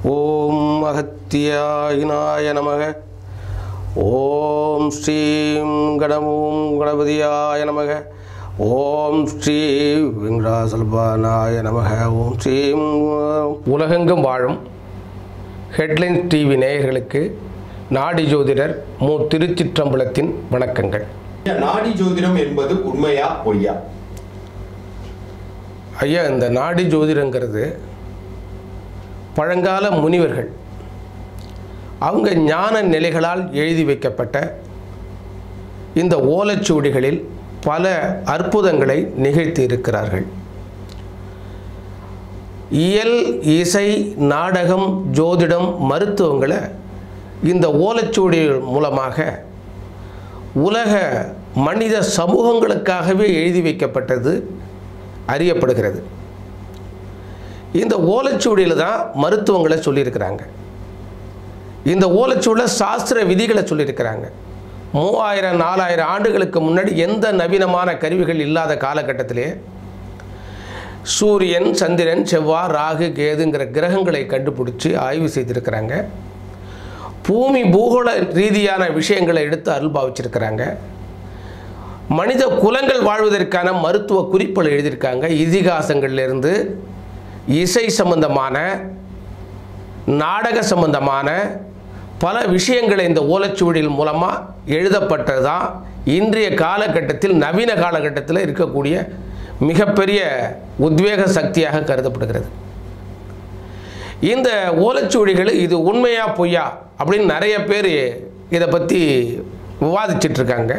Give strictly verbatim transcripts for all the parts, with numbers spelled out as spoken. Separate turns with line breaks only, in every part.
ஓம் அகத்தியாயினாய நமக. ஓம் ஸ்ரீம் கணமும் கணபதியாய நமக. ஓம் ஸ்ரீ வெங்கடாசலபானாய நமக. ஓம் ஸ்ரீம். உலகெங்கும் வாழும் ஹெட்லைன்ஸ் டிவி நேயர்களுக்கு நாடி ஜோதிடர் மு திருச்சிற்றம்பலத்தின் வணக்கங்கள்.
நாடி ஜோதிடம் என்பது உண்மையா பொய்யா?
ஐயா, இந்த நாடி ஜோதிடங்கிறது பழங்கால முனிவர்கள் அவங்க ஞான நிலைகளால் எழுதி வைக்கப்பட்ட இந்த ஓலைச்சுவடிகளில் பல அற்புதங்களை நிகழ்த்தி இருக்கிறார்கள். இயல், இசை, நாடகம், ஜோதிடம், மருத்துவங்களை இந்த ஓலைச்சுவடிகள் மூலமாக உலக மனித சமூகங்களுக்காகவே எழுதி வைக்கப்பட்டது அறியப்படுகிறது. இந்த ஓலைச்சுவடியில் தான் மருத்துவங்களை சொல்லியிருக்கிறாங்க. இந்த ஓலைச்சுவடியில் சாஸ்திர விதிகளை சொல்லியிருக்கிறாங்க. மூவாயிரம் நாலாயிரம் ஆண்டுகளுக்கு முன்னாடி எந்த நவீனமான கருவிகள் இல்லாத காலகட்டத்திலே சூரியன், சந்திரன், செவ்வாய், ராகு, கேதுங்கிற கிரகங்களை கண்டுபிடிச்சி ஆய்வு செய்திருக்கிறாங்க. பூமி பூகோள ரீதியான விஷயங்களை எடுத்து அருள்பாவிச்சிருக்கிறாங்க. மனித குலங்கள் வாழ்வதற்கான மருத்துவ குறிப்புகள் எழுதியிருக்காங்க. இதிகாசங்கள்லேருந்து இசை சம்பந்தமான, நாடக சம்பந்தமான பல விஷயங்களை இந்த ஓலைச்சுவடிகள் மூலமாக எழுதப்பட்டது தான் இன்றைய காலகட்டத்தில் நவீன காலகட்டத்தில் இருக்கக்கூடிய மிகப்பெரிய உத்வேக சக்தியாக கருதப்படுகிறது. இந்த ஓலைச்சுவடிகள் இது உண்மையா பொய்யா அப்படின்னு நிறைய பேர் இதை பற்றி விவாதிச்சிட்ருக்காங்க.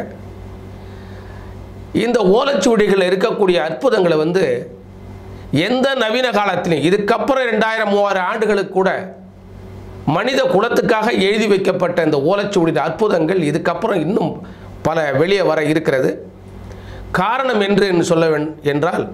இந்த ஓலைச்சுவடிகளில் இருக்கக்கூடிய அற்புதங்களை வந்து எந்த நவீன காலத்திலையும் இதுக்கப்புறம் ரெண்டாயிரம் மூவாயிரம் ஆண்டுகளுக்கு கூட மனித குலத்துக்காக எழுதி வைக்கப்பட்ட இந்த ஓலைச்சுவடி அற்புதங்கள் இதுக்கப்புறம் இன்னும் பல வெளியே வர இருக்கிறது. காரணம் என்று சொல்ல என்றால்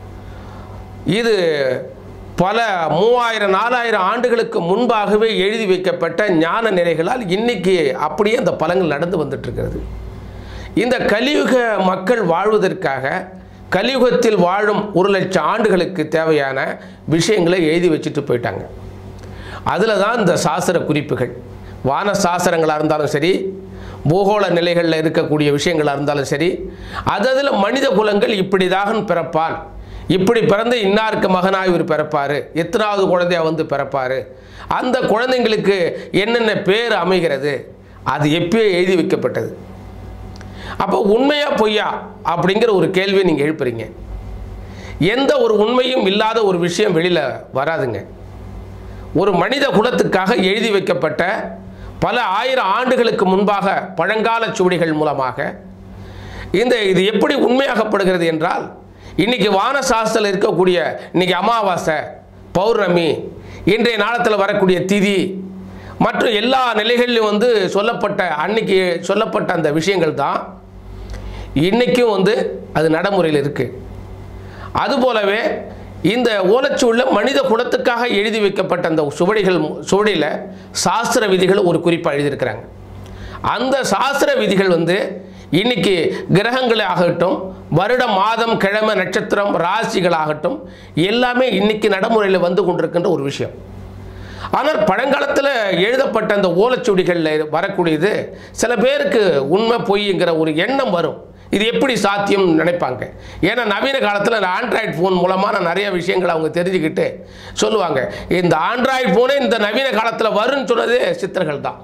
இது பல மூவாயிரம் நாலாயிரம் ஆண்டுகளுக்கு முன்பாகவே எழுதி வைக்கப்பட்ட ஞான நிலைகளால் இன்னைக்கு அப்படியே அந்த பலங்கள் நடந்து வந்துட்டு இருக்கிறது. இந்த கலியுக மக்கள் வாழ்வதற்காக கலியுகத்தில் வாழும் ஒரு லட்சம் ஆண்டுகளுக்கு தேவையான விஷயங்களை எழுதி வச்சுட்டு போயிட்டாங்க. அதில் தான் இந்த சாஸ்திர குறிப்புகள், வான சாஸ்திரங்களாக இருந்தாலும் சரி, பூகோள நிலைகளில் இருக்கக்கூடிய விஷயங்களாக இருந்தாலும் சரி, அதில் மனித குலங்கள் இப்படிதாக பிறப்பான், இப்படி பிறந்து இன்னாருக்கு மகனாக இவர் பிறப்பார், எத்தனாவது குழந்தையாக வந்து பிறப்பார், அந்த குழந்தைங்களுக்கு என்னென்ன பேர் அமைகிறது, அது எப்பயோ எழுதி வைக்கப்பட்டது. அப்போ உண்மையா பொய்யா அப்படிங்கிற ஒரு கேள்வியை நீங்கள் எழுப்புறீங்க. எந்த ஒரு உண்மையும் இல்லாத ஒரு விஷயம் வெளியில் வராதுங்க. ஒரு மனித குலத்துக்காக எழுதி வைக்கப்பட்ட பல ஆயிரம் ஆண்டுகளுக்கு முன்பாக பழங்கால சுவடிகள் மூலமாக இந்த இது எப்படி உண்மையாகப்படுகிறது என்றால், இன்னைக்கு வானசாஸ்திரத்தில் இருக்கக்கூடிய இன்னைக்கு அமாவாசை, பௌர்ணமி, இன்றைய நாளத்தில் வரக்கூடிய திதி மற்றும் எல்லா நிலைகளிலும் வந்து சொல்லப்பட்ட அன்னைக்கு சொல்லப்பட்ட அந்த விஷயங்கள் தான் இன்றைக்கும் வந்து அது நடைமுறையில் இருக்குது. அதுபோலவே இந்த ஓலைச்சுவடியில் மனித குலத்துக்காக எழுதி வைக்கப்பட்ட அந்த சுவடிகள் சுவடியில் சாஸ்திர விதிகள் ஒரு குறிப்பாக எழுதியிருக்கிறாங்க. அந்த சாஸ்திர விதிகள் வந்து இன்னைக்கு கிரகங்களே ஆகட்டும், வருடம், மாதம், கிழமை, நட்சத்திரம், ராசிகளாகட்டும் எல்லாமே இன்னைக்கு நடைமுறையில் வந்து கொண்டிருக்கின்ற ஒரு விஷயம். ஆனால் பழங்காலத்தில் எழுதப்பட்ட அந்த ஓலைச்சுவடிகளில் வரக்கூடியது சில பேருக்கு உண்மை பொய்ங்கிற ஒரு எண்ணம் வரும். இது எப்படி சாத்தியம்னு நினைப்பாங்க. ஏன்னா நவீன காலத்தில் ஆண்ட்ராய்டு ஃபோன் மூலமாக நிறைய விஷயங்களை அவங்க தெரிஞ்சுக்கிட்டு சொல்லுவாங்க. இந்த ஆண்ட்ராய்டு ஃபோனே இந்த நவீன காலத்தில் வரும்னு சொன்னது சித்தர்கள் தான்.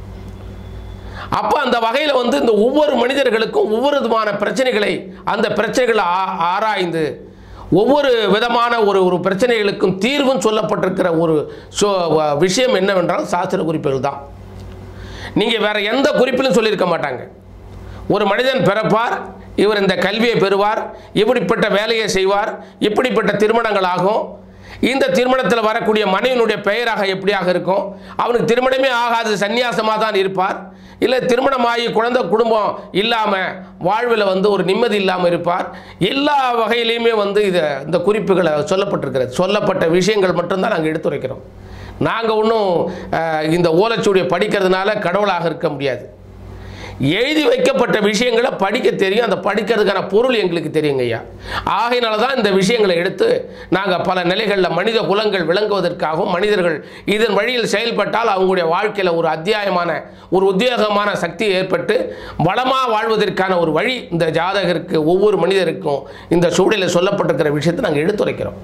அப்போ அந்த வகையில் வந்து இந்த ஒவ்வொரு மனிதர்களுக்கும் ஒவ்வொரு விதமான பிரச்சனைகளை அந்த பிரச்சனைகளை ஆராய்ந்து ஒவ்வொரு விதமான ஒரு ஒரு பிரச்சனைகளுக்கும் தீர்வும் சொல்லப்பட்டிருக்கிற ஒரு விஷயம் என்னவென்றால் சாஸ்திர குறிப்புகள் தான். நீங்கள் வேற எந்த குறிப்பிலும் சொல்லியிருக்க மாட்டாங்க. ஒரு மனிதன் பிறப்பார், இவர் இந்த கல்வியை பெறுவார், இப்படிப்பட்ட வேலையை செய்வார், இப்படிப்பட்ட திருமணங்கள் ஆகும், இந்த திருமணத்தில் வரக்கூடிய மனைவியினுடைய பெயராக எப்படியாக இருக்கும், அவனுக்கு திருமணமே ஆகாது, சன்னியாசமாக தான் இருப்பார், இல்லை திருமணமாகி குழந்தை குடும்பம் இல்லாமல் வாழ்வில் வந்து ஒரு நிம்மதி இல்லாமல் இருப்பார். எல்லா வகையிலையுமே வந்து இதை இந்த குறிப்புகளை சொல்லப்பட்டிருக்கிறது. சொல்லப்பட்ட விஷயங்கள் மட்டும்தான் நாங்கள் எடுத்துரைக்கிறோம். நாங்கள் ஒன்றும் இந்த ஓலைச்சுவடியை படிக்கிறதுனால கடவுளாக இருக்க முடியாது. எழுதி வைக்கப்பட்ட விஷயங்களை படிக்க தெரியும், அந்த படிக்கிறதுக்கான பொருள் எங்களுக்கு தெரியுங்க ஐயா. ஆகையினால தான் இந்த விஷயங்களை எடுத்து நாங்கள் பல நிலைகளில் மனித குலங்கள் விளங்குவதற்காகவும் மனிதர்கள் இதன் வழியில் செயல்பட்டால் அவங்களுடைய வாழ்க்கையில் ஒரு அத்தியாயமான ஒரு உத்வேகமான சக்தி ஏற்பட்டு வளமாக வாழ்வதற்கான ஒரு வழி இந்த ஜாதகருக்கு ஒவ்வொரு மனிதருக்கும் இந்த சூழலில் சொல்லப்பட்டிருக்கிற விஷயத்தை நாங்கள் எடுத்துரைக்கிறோம்.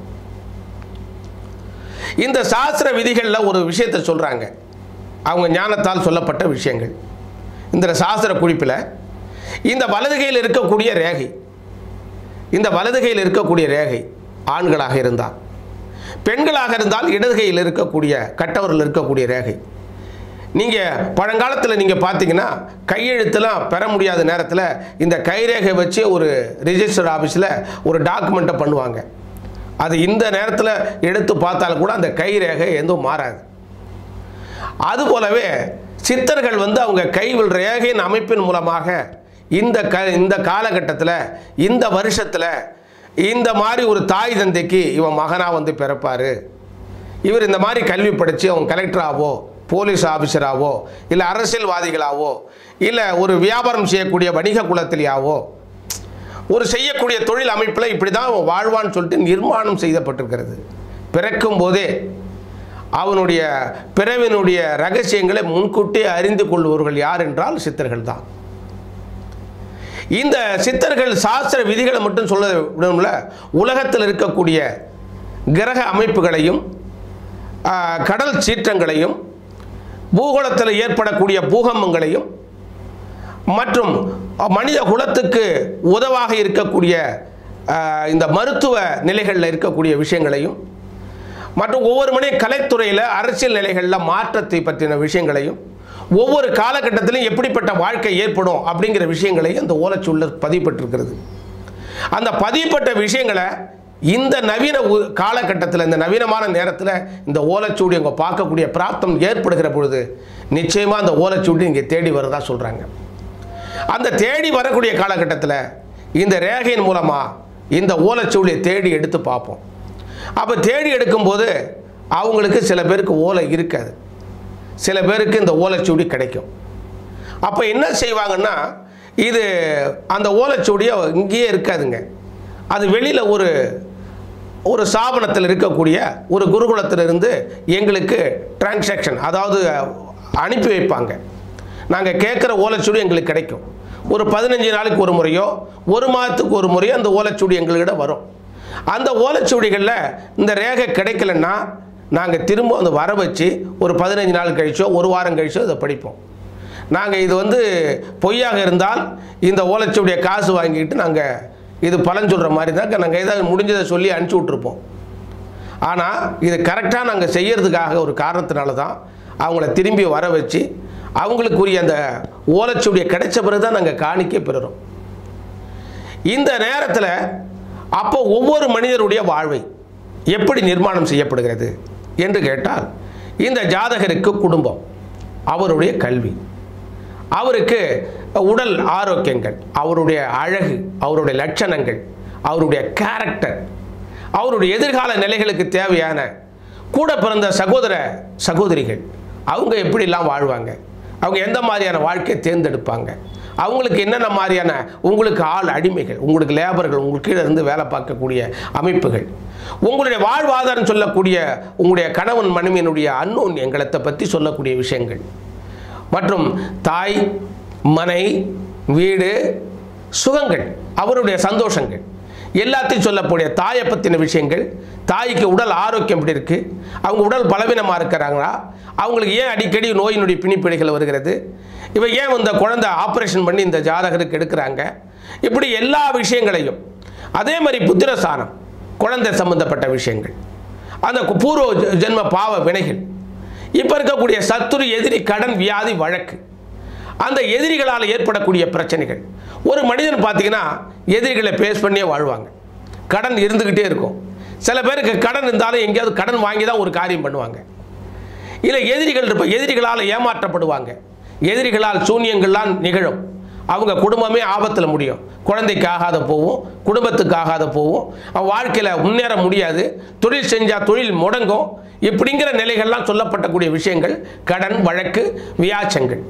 இந்த சாஸ்திர விதிகளில் ஒரு விஷயத்தை சொல்கிறாங்க, அவங்க ஞானத்தால் சொல்லப்பட்ட விஷயங்கள். இந்த சாஸ்திர குறிப்பில் இந்த வலதுகையில் இருக்கக்கூடிய ரேகை, இந்த வலதுகையில் இருக்கக்கூடிய ரேகை ஆண்களாக இருந்தால், பெண்களாக இருந்தால் இடதுகையில் இருக்கக்கூடிய கட்டவரில் இருக்கக்கூடிய ரேகை. நீங்கள் பழங்காலத்தில் நீங்கள் பார்த்தீங்கன்னா கையெழுத்தெல்லாம் பெற முடியாத நேரத்தில் இந்த கைரேகை வச்சு ஒரு ரிஜிஸ்டர் ஆஃபீஸில் ஒரு டாக்குமெண்ட்டை பண்ணுவாங்க. அது இந்த நேரத்தில் எடுத்து பார்த்தாலும் கூட அந்த கைரேகை எதுவும் மாறாது. அதுபோலவே சித்தர்கள் வந்து அவங்க கைவில் ரேகையின் அமைப்பின் மூலமாக இந்த க இந்த காலகட்டத்தில் இந்த வருஷத்தில் இந்த மாதிரி ஒரு தாய் தந்தைக்கு இவன் மகனாக வந்து பிறப்பார், இவர் இந்த மாதிரி கல்வி படித்து அவங்க கலெக்டராகவோ போலீஸ் ஆஃபீஸராகவோ இல்லை அரசியல்வாதிகளாகவோ இல்லை ஒரு வியாபாரம் செய்யக்கூடிய வணிக குலத்திலேயாவோ ஒரு செய்யக்கூடிய தொழில் அமைப்பில் இப்படி தான் வாழ்வான்னு சொல்லிட்டு நிர்மாணம் செய்யப்பட்டிருக்கிறது. பிறக்கும் போதே அவனுடைய பிறவினுடைய ரகசியங்களை முன்கூட்டியே அறிந்து கொள்பவர்கள் யார் என்றால் சித்தர்கள் தான். இந்த சித்தர்கள் சாஸ்திர விதிகளை மட்டும் சொல்ல விடணும்ல, உலகத்தில் இருக்கக்கூடிய கிரக அமைப்புகளையும் கடல் சீற்றங்களையும் பூகோளத்தில் ஏற்படக்கூடிய பூகம்பங்களையும் மற்றும் மனித குலத்துக்கு உதவாக இருக்கக்கூடிய இந்த மருத்துவ நிலைகளில் இருக்கக்கூடிய விஷயங்களையும் மற்றும் ஒவ்வொரு மணி கலைத்துறையில் அரசியல் நிலைகளில் மாற்றத்தை பற்றின விஷயங்களையும் ஒவ்வொரு காலகட்டத்திலும் எப்படிப்பட்ட வாழ்க்கை ஏற்படும் அப்படிங்கிற விஷயங்களையும் இந்த ஓலைச்சுவடியில் பதியப்பட்டிருக்கிறது. அந்த பதியப்பட்ட விஷயங்களை இந்த நவீன காலகட்டத்தில் இந்த நவீனமான நேரத்தில் இந்த ஓலைச்சுவடி அவங்க பார்க்கக்கூடிய பிராப்தம் ஏற்படுகிற பொழுது நிச்சயமாக அந்த ஓலைச்சுவடி இங்கே தேடி வரதா சொல்கிறாங்க. அந்த தேடி வரக்கூடிய காலகட்டத்தில் இந்த ரேகையின் மூலமாக இந்த ஓலைச்சுவடியை தேடி எடுத்து பார்ப்போம். அப்போ தேடி எடுக்கும்போது அவங்களுக்கு சில பேருக்கு ஓலை இருக்காது, சில பேருக்கு இந்த ஓலைச்சுவடி கிடைக்கும். அப்போ என்ன செய்வாங்கன்னா, இது அந்த ஓலைச்சுவடியை இங்கேயே இருக்காதுங்க, அது வெளியில் ஒரு ஒரு ஸ்தாபனத்தில் இருக்கக்கூடிய ஒரு குருகுலத்திலிருந்து எங்களுக்கு டிரான்சாக்ஷன், அதாவது அனுப்பி வைப்பாங்க. நாங்கள் கேட்குற ஓலைச்சுவடி எங்களுக்கு கிடைக்கும். ஒரு பதினஞ்சு நாளைக்கு ஒரு முறையோ ஒரு மாதத்துக்கு ஒரு முறையோ அந்த ஓலைச்சுவடி எங்கள்கிட்ட வரும். அந்த ஓலைச்சுவடிகளில் இந்த ரேகை கிடைக்கலன்னா நாங்கள் திரும்ப அந்த வர வச்சு ஒரு பதினஞ்சு நாள் கழிச்சோ ஒரு வாரம் கழிச்சோ இதை படிப்போம். நாங்கள் இது வந்து பொய்யாக இருந்தால் இந்த ஓலைச்சுவடியை காசு வாங்கிட்டு நாங்கள் இது பலன் சொல்கிற மாதிரி தான் நாங்கள் ஏதாவது முடிஞ்சதை சொல்லி அனுப்பிச்சி விட்ருப்போம். ஆனால் இது கரெக்டாக நாங்கள் செய்கிறதுக்காக ஒரு காரணத்தினால தான் அவங்கள திரும்பி வர வச்சு அவங்களுக்குரிய அந்த ஓலைச்சுவடியை கிடைச்ச பிறகு தான் நாங்கள் காணிக்கை பெறுறோம். இந்த நேரத்தில் அப்போ ஒவ்வொரு மனிதருடைய வாழ்வை எப்படி நிர்மாணம் செய்யப்படுகிறது என்று கேட்டால், இந்த ஜாதகருக்கு குடும்பம், அவருடைய கல்வி, அவருக்கு உடல் ஆரோக்கியங்கள், அவருடைய அழகு, அவருடைய லட்சணங்கள், அவருடைய கேரக்டர், அவருடைய எதிர்கால நிலைகளுக்கு தேவையான கூட பிறந்த சகோதர சகோதரிகள் அவங்க எப்படிலாம் வாழ்வாங்க, அவங்க எந்த மாதிரியான வாழ்க்கையை தேர்ந்தெடுப்பாங்க, அவங்களுக்கு என்னென்ன மாதிரியான உங்களுக்கு ஆள் அடிமைகள், உங்களுக்கு லேபர்கள், உங்களுக்கு கீழே இருந்து வேலை பார்க்கக்கூடிய அமைப்புகள், உங்களுடைய வாழ்வாதாரம் சொல்லக்கூடிய உங்களுடைய கணவன் மனைவியினுடைய அன்னோன்யங்களை பற்றி சொல்லக்கூடிய விஷயங்கள் மற்றும் தாய் மனை வீடு சுகங்கள் அவருடைய சந்தோஷங்கள் எல்லாத்தையும் சொல்லக்கூடிய தாயை பற்றின விஷயங்கள், தாய்க்கு உடல் ஆரோக்கியம் எப்படி இருக்குது, அவங்க உடல் பலவீனமாக இருக்கிறாங்களா, அவங்களுக்கு ஏன் அடிக்கடி நோயினுடைய பிணிப்பிடிகள் வருகிறது, இவை ஏன் இந்த குழந்தை ஆப்ரேஷன் பண்ணி இந்த ஜாதகருக்கு எடுக்கிறாங்க, இப்படி எல்லா விஷயங்களையும். அதே மாதிரி புத்திரசானம் குழந்தை சம்பந்தப்பட்ட விஷயங்கள், அந்த பூர்வ ஜென்ம பாவ வினைகள், இப்போ இருக்கக்கூடிய சத்துரு எதிரி கடன் வியாதி வழக்கு, அந்த எதிரிகளால் ஏற்படக்கூடிய பிரச்சனைகள். ஒரு மனிதன் பார்த்தீங்கன்னா எதிரிகளை பேஸ் பண்ணியே வாழ்வாங்க, கடன் இருந்துக்கிட்டே இருக்கும். சில பேருக்கு கடன் இருந்தாலும் எங்கேயாவது கடன் வாங்கி தான் ஒரு காரியம் பண்ணுவாங்க. இல்லை எதிரிகள் இருப்ப எதிரிகளால் ஏமாற்றப்படுவாங்க, எதிரிகளால் சூன்யங்கள்லாம் நிகழும், அவங்க குடும்பமே ஆபத்தில் முடியும், குழந்தைக்கு ஆகாத போகும், குடும்பத்துக்கு ஆகாத போகும், வாழ்க்கையில் முன்னேற முடியாது, தொழில் செஞ்சால் தொழில் முடங்கும், இப்படிங்கிற நிலைகள்லாம் சொல்லப்பட்டக்கூடிய விஷயங்கள் கடன் வழக்கு வியாச்சங்கள்.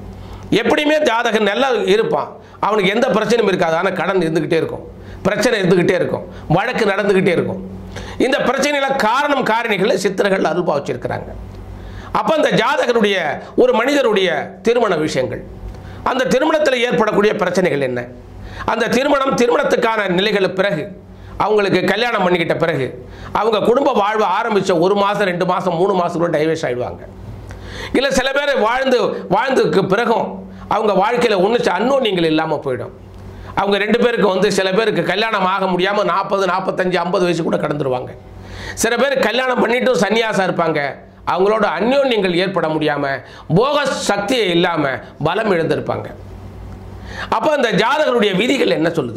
எப்படியுமே ஜாதகன் நல்லா இருப்பான், அவனுக்கு எந்த பிரச்சனையும் இருக்காது. ஆனால் கடன் இருந்துக்கிட்டே இருக்கும், பிரச்சனை இருந்துக்கிட்டே இருக்கும், வழக்கு நடந்துக்கிட்டே இருக்கும். இந்த பிரச்சனையில காரணம் காரணிகளை சித்தர்கள் அருள்பா வச்சிருக்கிறாங்க. அப்போ அந்த ஜாதகனுடைய ஒரு மனிதருடைய திருமண விஷயங்கள், அந்த திருமணத்தில் ஏற்படக்கூடிய பிரச்சனைகள் என்ன, அந்த திருமணம் திருமணத்துக்கான நிலைகள் பிறகு அவங்களுக்கு கல்யாணம் பண்ணிக்கிட்ட பிறகு அவங்க குடும்ப வாழ்வு ஆரம்பித்த ஒரு மாதம் ரெண்டு மாதம் மூணு மாதம் கூட டைவர்ஸ் ஆகிடுவாங்க. இல்லை சில பேர் வாழ்ந்து வாழ்ந்ததுக்கு பிறகும் அவங்க வாழ்க்கையில் ஒன்று அன்னோன்யங்கள் இல்லாமல் போயிடும். அவங்க ரெண்டு பேருக்கு வந்து சில பேருக்கு கல்யாணம் ஆக முடியாமல் நாற்பது நாற்பத்தஞ்சு ஐம்பது வயசு கூட கடந்துருவாங்க. சில பேர் கல்யாணம் பண்ணிட்டும் சன்னியாசம் இருப்பாங்க, அவங்களோட அந்யோன்யங்கள் ஏற்பட முடியாமல் போக சக்தியை இல்லாமல் பலம் இழந்திருப்பாங்க. அப்போ அந்த ஜாதகருடைய விதிகள் என்ன சொல்லுது?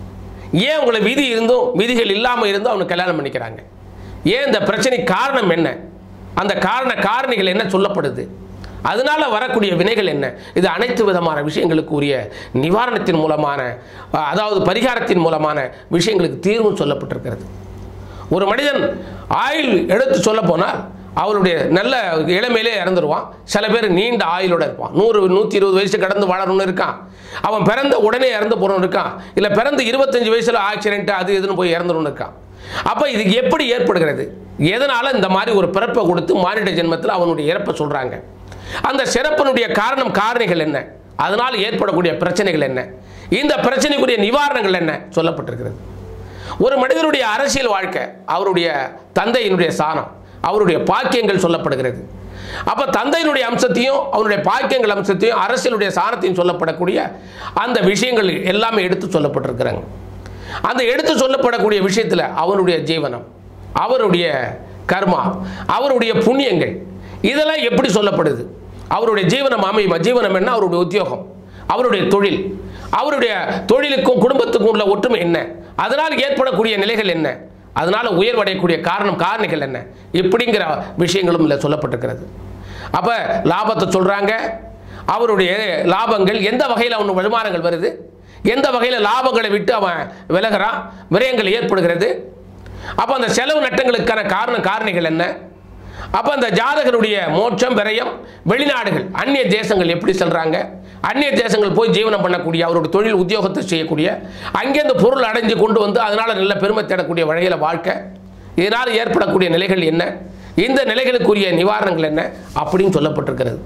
ஏன் உங்களை விதி இருந்தும் விதிகள் இல்லாமல் இருந்தும் அவனுக்கு கல்யாணம் பண்ணிக்கிறாங்க? ஏன் இந்த பிரச்சனை காரணம் என்ன? அந்த காரண காரணிகள் என்ன சொல்லப்படுது? அதனால வரக்கூடிய வினைகள் என்ன? இது அனைத்து விதமான விஷயங்களுக்கு உரிய நிவாரணத்தின் மூலமான, அதாவது பரிகாரத்தின் மூலமான விஷயங்களுக்கு தீர்வும் சொல்லப்பட்டிருக்கிறது. ஒரு மனிதன் ஆயுள் எடுத்து சொல்ல போனால் அவருடைய நல்ல இளமையிலே இறந்துருவான். சில பேர் நீண்ட ஆயுளோட இருப்பான், நூறு நூற்றி இருபது வயசு கடந்து வாழணும்னு இருக்கான். அவன் பிறந்த உடனே இறந்து போறவன் இருக்கான், இல்லை பிறந்து இருபத்தஞ்சு வயசுல ஆக்சிடென்ட் அது எதுன்னு போய் இறந்துடும் இருக்கான். அப்போ இது எப்படி ஏற்படுகிறது? எதனால இந்த மாதிரி ஒரு பிறப்பை கொடுத்து மானிட ஜென்மத்தில் அவனுடைய இறப்பை சொல்றாங்க? அந்த சிறப்பினுடைய காரணம் காரணிகள் என்ன? அதனால் ஏற்படக்கூடிய பிரச்சனைகள் என்ன? இந்த பிரச்சனைக்குரிய நிவாரணங்கள் என்ன சொல்லப்பட்டிருக்கிறது. ஒரு மனிதனுடைய அரசியல் வாழ்க்கை, அவருடைய தந்தையினுடைய சாணம், அவருடைய பாக்கியங்கள் சொல்லப்படுகிறது. அப்போ தந்தையினுடைய அம்சத்தையும் அவருடைய பாக்கியங்கள் அம்சத்தையும் அரசியலுடைய சாணத்தையும் சொல்லப்படக்கூடிய அந்த விஷயங்கள் எல்லாமே எடுத்து சொல்லப்பட்டிருக்கிறாங்க. அந்த எடுத்து சொல்லப்படக்கூடிய விஷயத்தில் அவருடைய ஜீவனம், அவருடைய கர்மா, அவருடைய புண்ணியங்கள் இதெல்லாம் எப்படி சொல்லப்படுது? அவருடைய ஜீவனம் அமையுமா? ஜீவனம் என்ன? அவருடைய உத்தியோகம், அவருடைய தொழில், அவருடைய தொழிலுக்கும் குடும்பத்துக்கும் உள்ள ஒற்றுமை என்ன? அதனால் ஏற்படக்கூடிய நிலைகள் என்ன? அதனால உயர்வடையக்கூடிய காரணம் காரணிகள் என்ன? இப்படிங்கிற விஷயங்களும் இல்லை சொல்லப்பட்டிருக்கிறது. அப்ப லாபத்தை சொல்றாங்க, அவருடைய லாபங்கள் எந்த வகையில் அவன் வருமானங்கள் வருது, எந்த வகையில் லாபங்களை விட்டு அவன் விலகிறான், விரயங்கள் ஏற்படுகிறது. அப்போ அந்த செலவு நட்டங்களுக்கான காரணம் காரணிகள் என்ன? அப்போ அந்த ஜாதகருடைய மோட்சம் விரயம், வெளிநாடுகள் அந்நிய தேசங்கள் எப்படி செல்றாங்க, அந்நிய தேசங்கள் போய் ஜீவனம் பண்ணக்கூடிய அவருடைய தொழில் உத்தியோகத்தை செய்யக்கூடிய அங்கே இந்த பொருள் அடைஞ்சு கொண்டு வந்து அதனால நல்ல பெருமை தேடக்கூடிய வகையில் வாழ்க்கை, இதனால் ஏற்படக்கூடிய நிலைகள் என்ன, இந்த நிலைகளுக்குரிய நிவாரணங்கள் என்ன அப்படின்னு சொல்லப்பட்டிருக்கிறது.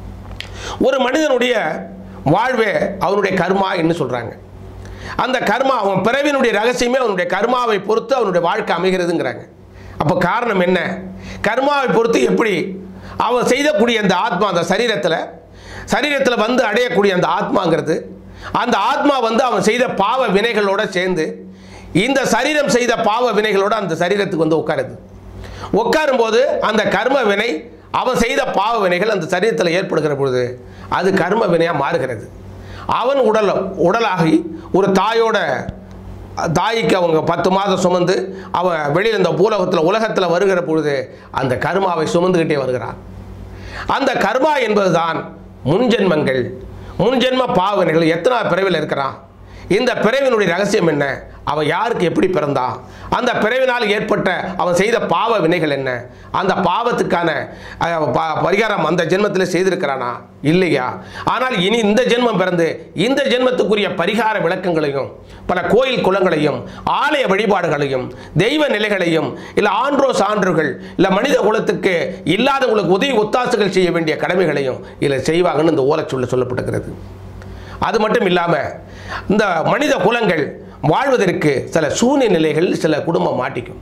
ஒரு மனிதனுடைய வாழ்வே அவனுடைய கர்மா என்று சொல்றாங்க. அந்த கர்மா அவன் பிறவினுடைய ரகசியமே அவனுடைய கர்மாவை பொறுத்து அவனுடைய வாழ்க்கை அமைகிறதுங்கிறாங்க. அப்போ காரணம் என்ன? கர்மாவை பொறுத்து எப்படி அவன் செய்யக்கூடிய அந்த ஆத்மா அந்த சரீரத்தில் சரீரத்தில் வந்து அடையக்கூடிய அந்த ஆத்மாங்கிறது, அந்த ஆத்மா வந்து அவன் செய்த பாவ வினைகளோட சேர்ந்து இந்த சரீரம் செய்த பாவ வினைகளோட அந்த சரீரத்துக்கு வந்து உட்காருது. உட்காரும் போது அந்த கர்ம வினை, அவன் செய்த பாவ வினைகள் அந்த சரீரத்தில் ஏற்படுகிற பொழுது அது கர்ம வினையாக மாறுகிறது. அவன் உடல் உடலாகி ஒரு தாயோட தாய்க்கு அவங்க பத்து மாதம் சுமந்து அவன் வெளியில் இந்த பூலகத்தில் உலகத்தில் வருகிற பொழுது அந்த கர்மாவை சுமந்துக்கிட்டே வருகிறான். அந்த கர்மா என்பதுதான் முன்ஜென்மங்கள், முன்ஜென்ம பாவனைகள். எத்தனை பிறவியில் இருக்கிறான், இந்த பிறவினுடைய ரகசியம் என்ன, அவன் யாருக்கு எப்படி பிறந்தான், அந்த பிறவினால் ஏற்பட்ட அவன் செய்த பாவ வினைகள் என்ன, அந்த பாவத்துக்கான பரிகாரம் அந்த ஜென்மத்தில் செய்திருக்கிறானா இல்லையா, ஆனால் இனி இந்த ஜென்மம் பிறந்து இந்த ஜென்மத்துக்குரிய பரிகார விளக்கங்களையும் பல கோயில் குளங்களையும் ஆலய வழிபாடுகளையும் தெய்வ நிலைகளையும் இல்லை ஆன்றோ சான்றுகள் இல்லை மனித குலத்துக்கு இல்லாதவங்களுக்கு உதவி ஒத்தாசுகள் செய்ய வேண்டிய கடமைகளையும் இதில் செய்வாங்கன்னு இந்த ஓலைச்சுவல்ல சொல்லப்பட்டிருக்கிறது. அது மட்டும் இல்லாமல் இந்த மனித குலங்கள் வாழ்வதற்கு சில சூன்ய நிலைகள் சில குடும்பம் மாட்டிக்கும்.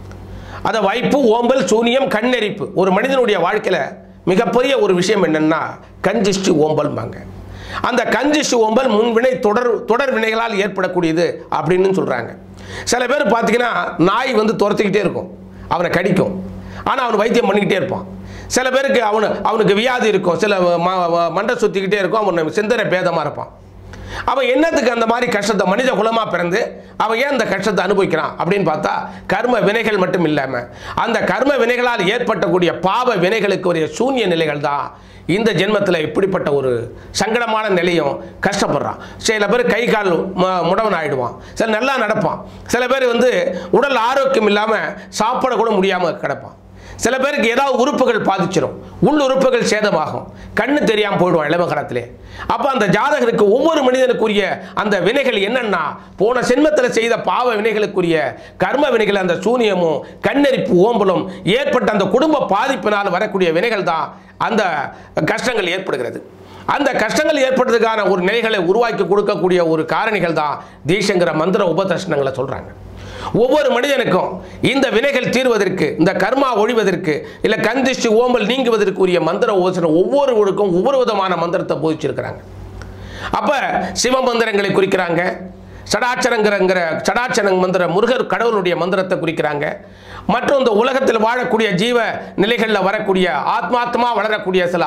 அதை வைப்பு, ஓம்பல், சூனியம், கண்ணெரிப்பு. ஒரு மனிதனுடைய வாழ்க்கையில் மிகப்பெரிய ஒரு விஷயம் என்னன்னா கஞ்சிஷ்டி ஓம்பல்பாங்க. அந்த கஞ்சிஷ்டி ஓம்பல் முன்வினை தொடர் தொடர் வினைகளால் ஏற்படக்கூடியது அப்படின்னு சொல்கிறாங்க. சில பேர் பார்த்தீங்கன்னா நாய் வந்து துரத்திக்கிட்டே இருக்கும், அவனை கடிக்கும், ஆனால் அவன் வைத்தியம் பண்ணிக்கிட்டே இருப்பான். சில பேருக்கு அவனு அவனுக்கு வியாதி இருக்கும், சில மண்டை சுற்றிக்கிட்டே இருக்கும், அவன் சிந்தனை பேதமாக இருப்பான். அவன் என்னத்துக்கு அந்த மாதிரி கஷ்டத்தை மனித குலமாக பிறந்து அவன் ஏன் அந்த கஷ்டத்தை அனுபவிக்கிறான் அப்படின்னு பார்த்தா கர்ம வினைகள் மட்டும் இல்லாமல் அந்த கர்ம வினைகளால் ஏற்பட்டக்கூடிய பாவ வினைகளுக்கு ஒரு சூன்ய நிலைகள் தான் இந்த ஜென்மத்தில் இப்படிப்பட்ட ஒரு சங்கடமான நிலையும் கஷ்டப்படுறான். சில பேர் கை கால் முடவன் ஆகிடுவான், சில நல்லா நடப்பான், சில பேர் வந்து உடல் ஆரோக்கியம் இல்லாமல் சாப்பிட கூட முடியாமல் கிடப்பான், சில பேருக்கு ஏதாவது உறுப்புகள் பாதிச்சிடும், உள் உறுப்புகள் சேதமாகும், கண்ணு தெரியாமல் போயிடுவோம் இளம காலத்திலே. அப்போ அந்த ஜாதகருக்கு ஒவ்வொரு மனிதனுக்குரிய அந்த வினைகள் என்னன்னா, போன சென்மத்தில் செய்த பாவ வினைகளுக்குரிய கர்ம வினைகள், அந்த சூனியமும் கண்ணெரிப்பு ஓம்பலும் ஏற்பட்ட அந்த குடும்ப பாதிப்பினால் வரக்கூடிய வினைகள் தான் அந்த கஷ்டங்கள் ஏற்படுகிறது. அந்த கஷ்டங்கள் ஏற்படுறதுக்கான ஒரு நிலைகளை உருவாக்கி கொடுக்கக்கூடிய ஒரு காரணிகள் தான் தீட்சைங்கிற மந்திர உபதர்சனங்களை சொல்றாங்க. ஒவ்வொரு மனிதனுக்கும் இந்த வினைகள் தீர்வதற்கு, இந்த கர்மா ஒழிவதற்கு, இல்லை கந்திஷ்டி ஓம்பல் நீங்குவதற்கு உரிய மந்திர உபதர்சனம் ஒவ்வொருவருக்கும் ஒவ்வொரு விதமான மந்திரத்தை போதிச்சிருக்கிறாங்க. அப்ப சிவ மந்திரங்களை குறிக்கிறாங்க, சடாச்சரங்கிற சடாச்சரங் மந்திர முருகர் கடவுளுடைய மந்திரத்தை குறிக்கிறாங்க. மற்றும் இந்த உலகத்தில் வாழக்கூடிய ஜீவ நிலைகளில் வரக்கூடிய ஆத்மாத்மா வளரக்கூடிய சில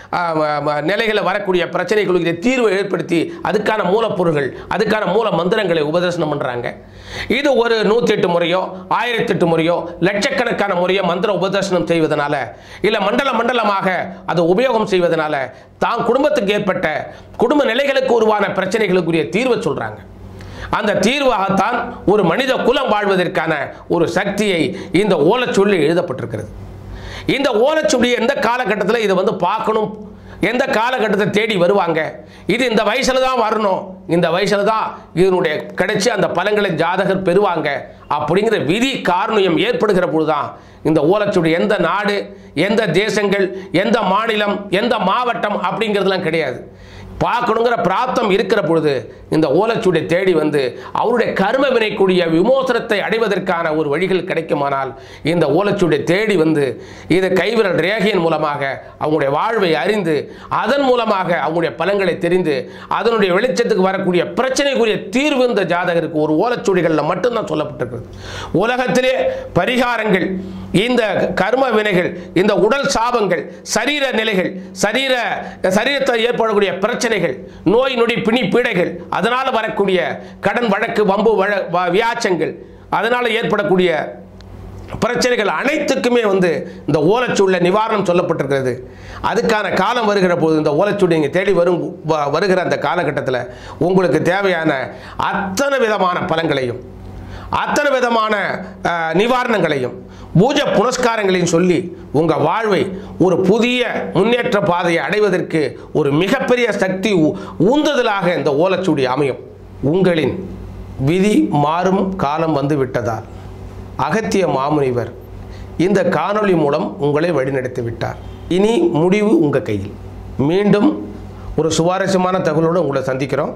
நிலைகளில் வரக்கூடிய பிரச்சனைகளுக்கு தீர்வை ஏற்படுத்தி அதுக்கான மூலப்பொருள்கள், அதுக்கான மூல மந்திரங்களை உபதேசனம் பண்ணுறாங்க. இது ஒரு நூற்றி எட்டு முறையோ ஆயிரத்தி எட்டு முறையோ லட்சக்கணக்கான முறையோ மந்திர உபதேசனம் செய்வதனால, இல்லை மண்டல மண்டலமாக அதை உபயோகம் செய்வதனால தான் குடும்பத்துக்கு ஏற்பட்ட குடும்ப நிலைகளுக்கு உருவான பிரச்சனைகளுக்குரிய தீர்வை சொல்கிறாங்க. அந்த தீர்வாகத்தான் ஒரு மனித குலம் வாழ்வதற்கான ஒரு சக்தியை இந்த ஓலைச்சுவடி எழுதப்பட்டிருக்கிறது. இந்த ஓலைச்சுவடி எந்த காலகட்டத்தில் இதை வந்து பார்க்கணும், எந்த காலகட்டத்தை தேடி வருவாங்க, இது இந்த வயசில் தான் வரணும், இந்த வயசில் தான் இதனுடைய கிடைச்சி அந்த பலன்களை ஜாதகர் பெறுவாங்க அப்படிங்கிற விதி காரணம் ஏற்படுகிற பொழுதுதான் இந்த ஓலைச்சுவடி எந்த நாடு, எந்த தேசங்கள், எந்த மாநிலம், எந்த மாவட்டம் அப்படிங்கிறதுலாம் கிடையாது. பார்க்கணுங்கிற பிராப்தம் இருக்கிற பொழுது இந்த ஓலைச்சுவடி தேடி வந்து அவருடைய கர்ம வினைக்கூடிய விமோசனத்தை அடைவதற்கான ஒரு வழிகள் கிடைக்குமானால் இந்த ஓலைச்சுவடி தேடி வந்து இதை கைவிரல் ரேகையின் மூலமாக அவங்களுடைய வாழ்வை அறிந்து அதன் மூலமாக அவங்களுடைய பலன்களை தெரிந்து அதனுடைய வெளிச்சத்துக்கு வரக்கூடிய பிரச்சனைக்குரிய தீர்வு இந்த ஜாதகருக்கு ஒரு ஓலைச்சுவடிகளில் மட்டும்தான் சொல்லப்பட்டிருக்கிறது. உலகத்திலே பரிகாரங்கள், இந்த கர்ம வினைகள், இந்த உடல் சாபங்கள், சரீர நிலைகள், சரீர சரீரத்தில் ஏற்படக்கூடிய பிரச்சனைகள், நோய் நொடி பிணி பீடைகள், அதனால் வரக்கூடிய கடன் வழக்கு வம்பு வியாச்சங்கள், அதனால் ஏற்படக்கூடிய பிரச்சனைகள் அனைத்துக்குமே வந்து இந்த ஓலைச்சுவடில நிவாரணம் சொல்லப்பட்டிருக்கிறது. அதுக்கான காலம் வருகிற போது இந்த ஓலைச்சுவடி நீங்கள் தேடி வரும் வருகிற அந்த காலகட்டத்தில் உங்களுக்கு தேவையான அத்தனை விதமான பலன்களையும் அத்தனை விதமான நிவாரணங்களையும் பூஜை புனஸ்காரங்களையும் சொல்லி உங்கள் வாழ்வை ஒரு புதிய முன்னேற்ற பாதையை அடைவதற்கு ஒரு மிகப்பெரிய சக்தி ஊந்துதலாக இந்த ஓலைச்சுவடி அமையும். உங்களின் விதி மாறும் காலம் வந்து விட்டதால் அகத்திய மாமுனிவர் இந்த காணொளி மூலம் உங்களை வழிநடத்தி விட்டார். இனி முடிவு உங்கள் கையில். மீண்டும் ஒரு சுவாரஸ்யமான தகவலோடு உங்களை சந்திக்கிறோம்.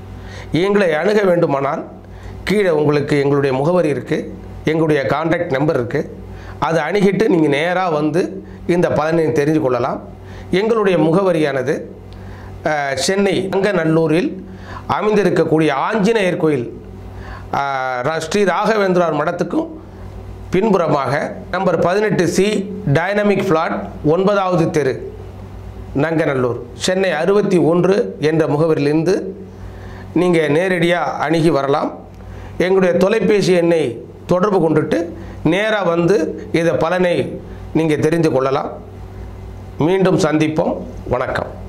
எங்களை அணுக வேண்டுமானால் கீழே உங்களுக்கு எங்களுடைய முகவரி இருக்குது, எங்களுடைய கான்டாக்ட் நம்பர் இருக்குது. அதை அணுகிட்டு நீங்கள் நேராக வந்து இந்த பலனை தெரிந்து கொள்ளலாம். எங்களுடைய முகவரியானது சென்னை அங்கநல்லூரில் அமைந்திருக்கக்கூடிய ஆஞ்சநேயர் கோயில் ஸ்ரீ ராகவேந்திரார் மடத்துக்கும் பின்புறமாக நம்பர் பதினெட்டு சி டைனமிக் ஃப்ளாட் ஒன்பதாவது தெரு நங்கநல்லூர் சென்னை அறுபத்தி ஒன்று என்ற முகவரியிலிருந்து நீங்கள் நேரடியாக அணுகி வரலாம். எங்களுடைய தொலைபேசி எண்ணை தொடர்பு கொண்டுட்டு நேராக வந்து இதை பலனை நீங்கள் தெரிந்து கொள்ளலாம். மீண்டும் சந்திப்போம். வணக்கம்.